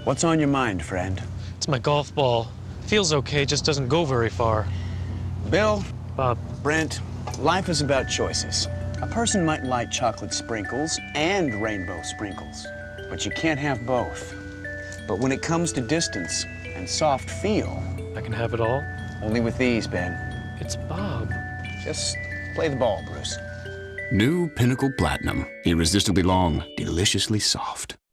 What's on your mind, friend? It's my golf ball. Feels okay, just doesn't go very far. Bill? Bob. Brent, life is about choices. A person might like chocolate sprinkles and rainbow sprinkles, but you can't have both. But when it comes to distance and soft feel... I can have it all? Only with these, Ben. It's Bob. Just play the ball, Bruce. New Pinnacle Platinum. Irresistibly long, deliciously soft.